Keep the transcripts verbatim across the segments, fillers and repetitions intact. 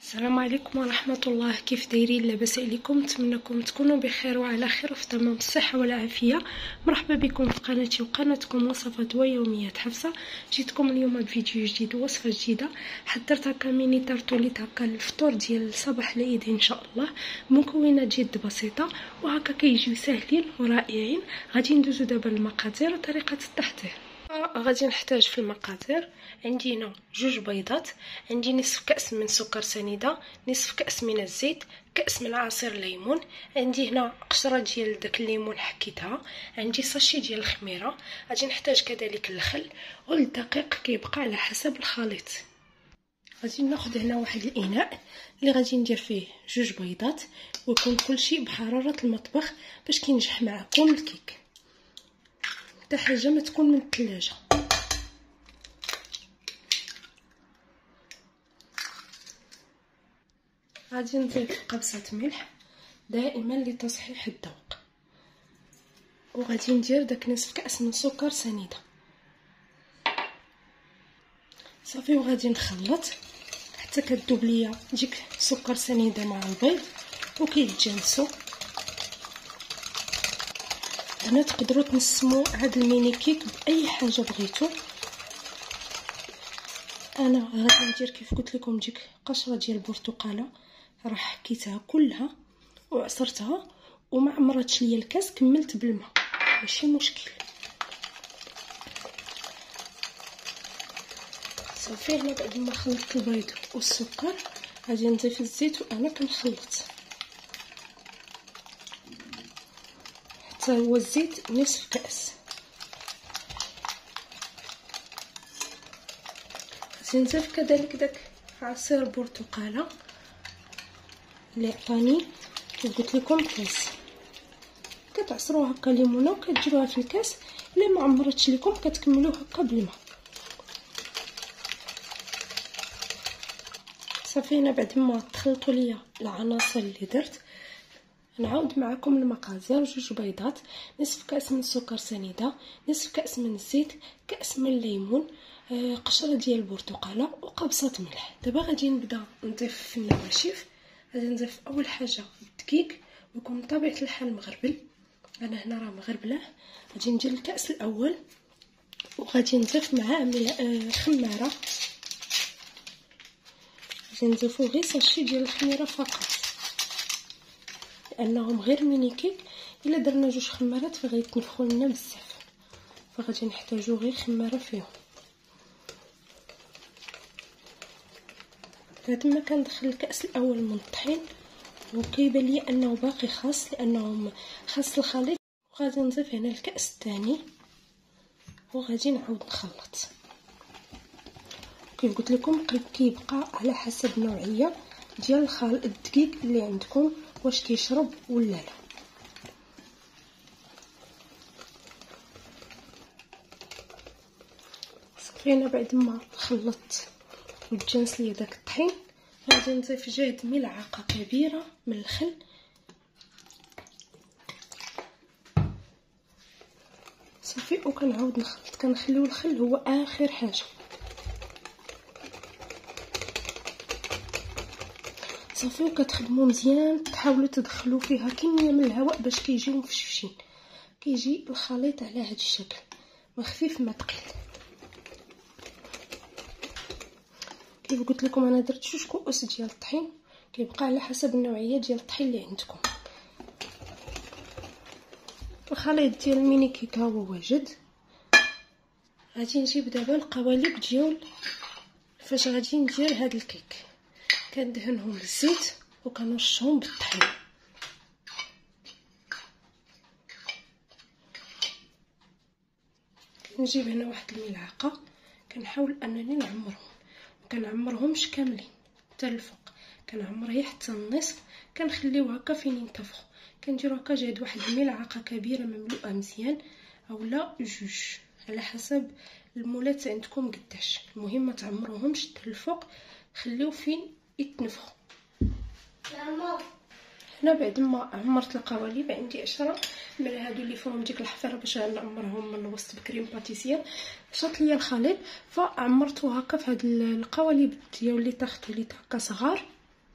السلام عليكم ورحمة الله. كيف دايرين؟ لاباس عليكم؟ نتمنىكم تكونوا بخير وعلى خير وفي تمام الصحة والعافية. مرحبا بكم في قناتي وقناتكم وصفات ويوميات حفصة. جيتكم اليوم بفيديو جديد ووصفة جديدة. حضرت هكا ميني تارتوليت هكا الفطور ديال صباح العيد ان شاء الله، مكونات جد بسيطة وهكا كيجيو ساهلين ورائعين. غادي ندوزو دابا للمقادير وطريقة التحضير. غادي نحتاج في المقادير، عندي هنا جوج بيضات، عندي نصف كأس من سكر سنيدة، نصف كأس من الزيت، كأس من عصير ليمون، عندي هنا قشرة ديال داك الليمون حكيتها، عندي ساشي ديال الخميرة، غادي نحتاج كذلك الخل والدقيق كيبقى على حسب الخليط. غادي ناخذ هنا واحد الاناء اللي غادي ندير فيه جوج بيضات ويكون كلشي بحرارة المطبخ باش كينجح معكم الكيك، حتى حاجه ما تكون من الثلاجه. غادي نضيف قبصه ملح دائما لتصحيح الذوق، وغادي ندير داك نصف كاس من سكر سنيده صافي، وغادي نخلط حتى كتذوب ليا ديك سكر سنيده مع البيض وكيتجانسوا. هنا تقدروا تنسموا هاد الميني كيك باي حاجه بغيتو. انا غادي ندير كيف قلت لكم ديك قشره ديال البرتقاله، راه حكيتها كلها وعصرتها وما عمرتش ليا الكاس، كملت بالماء ماشي مشكل صافي. هنا بعد ما خلطت البيض والسكر غادي نضيف الزيت وانا كنخلط حتى هو الزيت نصف كاس. غادي نضيف كذلك داك عصير برتقاله اللي عطاني كيف قلت لكم كاس، كتعصروها هكا ليمونه وكتجيروها في الكاس. الا ما عمرتش لكم كتكملوه هكا بالماء صافي. هنا بعد ما تخلطوا ليا العناصر اللي درت نعاود معكم المقادير: جوج بيضات، نصف كاس من السكر سنيده، نصف كاس من الزيت، كاس من الليمون، آه قشره ديال البرتقاله وقبصه ملح. دابا غادي نبدا نضيف في النواشف. غادي نضيف اول حاجه الدقيق ويكون بطبيعه الحال مغربل، انا هنا راه مغربله. غادي ندير الكاس الاول وغادي نضيف معاه آه خماره، غادي نضيفو غير ساشي ديال الخميره فقط لانهم غير ميني كيك. الا درنا جوج خمارات فغيتنفخوا لنا بزاف، فغادي نحتاجو غير خماره فيهم. بعد ما كندخل الكاس الاول من الطحين وكيبان لي انه باقي خاص لانه خاص الخليط، وغادي نضيف هنا الكاس الثاني وغادي نعاود نخلط. كيف قلت لكم كيبقى على حسب النوعيه ديال الخليط الدقيق اللي عندكم، واش كيشرب ولا لا. صافي بعد ما خلطت وتجانس ليا داك الطحين غادي نضيف جهد ملعقه كبيره من الخل صافي، وكنعاود نخلط. كنخليو الخل هو اخر حاجه صافي، وكتخدموا مزيان تحاولوا تدخلوا فيها كميه من الهواء باش كيجيو مفشفشين. كيجي الخليط على هذا الشكل، ما خفيف ما ثقيل. كيف قلت لكم انا درت جوج كؤوس ديال الطحين، كيبقى على حسب النوعيه ديال الطحين اللي عندكم. الخليط ديال الميني كيك ها هو واجد. غادي نجيب دابا القوالب ديال فاش غادي ندير هاد الكيك. كندهنهم بالزيت وكنرشهم بالطحين. نجيب هنا واحد الملعقه، كنحاول انني نعمرهم، ما كنعمرهمش كاملين حتى الفوق، كنعمر غير حتى النصف. كنخليو هكا فين ينتفخوا. كنديرو هكا جهد واحد الملعقه كبيره مملوءه مزيان اولا جوج على حسب المولات عندكم قداش. المهم ما تعمروهمش حتى الفوق، خليو فين يتنفخوا. هنا بعد ما عمرت القوالب عندي عشرة من هادو اللي فيهم ديك الحفره باش نعمرهم من الوسط بكريم باتيسير. شاط ليا الخليط فعمرته هكا في هاد القوالب ديالي تارتوليت هكا صغار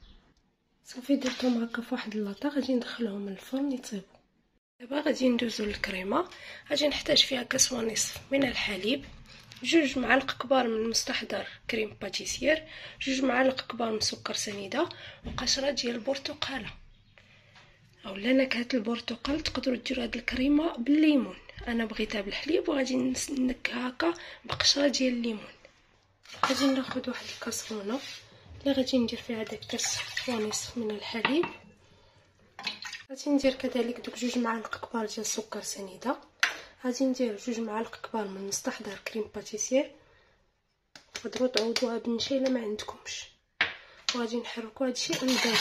صافي درتهم هكا فواحد اللاطه، غادي ندخلهم للفرن يطيبوا. دابا غادي ندوزو للكريمه. غادي نحتاج فيها كاس ونصف من الحليب، جوج معالق كبار من مستحضر كريم باتيسير، جوج معالق كبار من سكر سنيده، وقشره ديال البرتقاله اولا نكهه البرتقال. تقدروا ديروا هاد الكريمه بالليمون، انا بغيتها بالحليب وغادي نكها هكا بقشره ديال الليمون. غادي ناخذ واحد الكاسرونه اللي غادي ندير فيها داك كاس ونصف من الحليب. غادي ندير كذلك دوك جوج معالق كبار ديال السكر سنيده، غادي ندير جوج معالق كبار من مستحضر كريم باتيسير، تقدروا تعوضوها بالنشا الا ما عندكمش، وغادي نحركوا هادشي للبارد.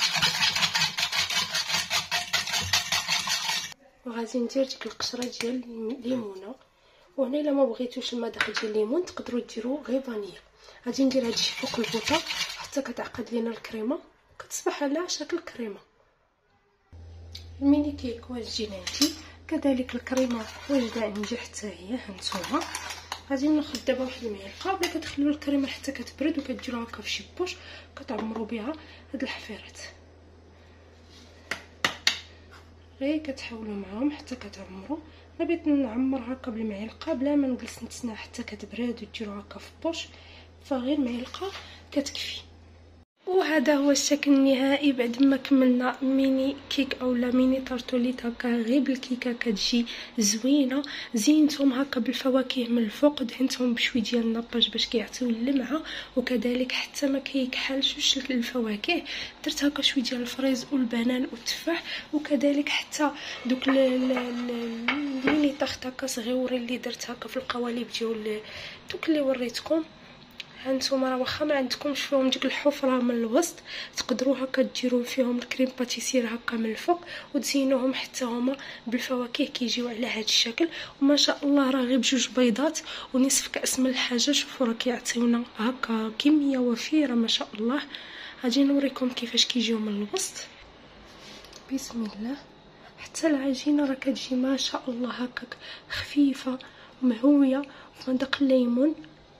وغادي ندير ديك القشره ديال الليمونه، وهنا الا ما بغيتوش المذاق ديال الليمون تقدروا ديروا غير فانيلا. غادي ندير هادشي فوق البوطه حتى كتعقد لينا الكريمه، كتصبح على شكل كريمه. الميني كيك واجدين عندي، كذلك الكريمه واجده عندي حتى هي هانتوما. غادي ناخذ دابا واحد المعلقه، بلا كتخليو الكريمه حتى كتبرد وكديروها هكا في شي بوش كتعمروا بها هاد الحفيرات، غير كتحاولوا معاهم حتى كتعمروا. انا بغيت نعمر هكا بالمعلقه بلا ما نجلس نتسنى حتى كتبرد وديروا هكا في بوش، فغير معلقه كتكفي. وهذا هو الشكل النهائي بعد ما كملنا ميني كيك اولا ميني طارتوليت هكا غير بالكيكه، كتجي زوينه. زينتهم هكا بالفواكه من الفوق، دهنتهم بشويه ديال النباج باش كيعطيو اللمعه، وكذلك حتى ما كيكحلش شكل الفواكه. درت هكا شويه ديال الفريز والبنان والتفاح، وكذلك حتى دوك الميني طاخت هكا صغيورين اللي درت هكا في القوالب ديال دوك اللي وريتكم. هانتوما راه واخا ما عندكمش فيهم ديك الحفره من الوسط، تقدروا هكا ديروا فيهم الكريم باتيسير هكا من الفوق وتزينوهم حتى هما بالفواكه، كيجيو على هذا الشكل. وما شاء الله راه غير بجوج بيضات ونصف كاس من الحاجه، شوفوا راه كيعطيونا هكا كميه وفيره ما شاء الله. غادي نوريكم كيفاش كيجيو من الوسط. بسم الله. حتى العجينه راه كتجي ما شاء الله هكاك خفيفه ومهويه وفندق الليمون.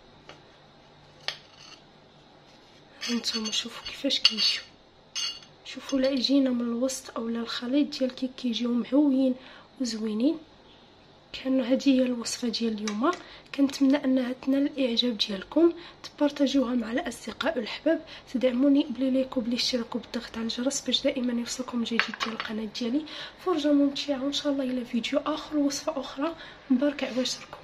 هانتوما شوفوا كيفاش كيجيو، شوفوا العجينه من الوسط اولا الخليط ديال الكيك كيجيو مهويين وزوينين. كانوا هذه هي الوصفه ديال اليوم، كنتمنى انها تنال الاعجاب ديالكم، تبارطاجيوها مع الاصدقاء والحباب، تدعموني بلي لايك وبلي اشتراك وبالضغط على الجرس باش دائما يوصلكم جديد ديال القناه ديالي. فرجه ممتعه وان شاء الله الى فيديو اخر ووصفه اخرى مباركه عباشركم.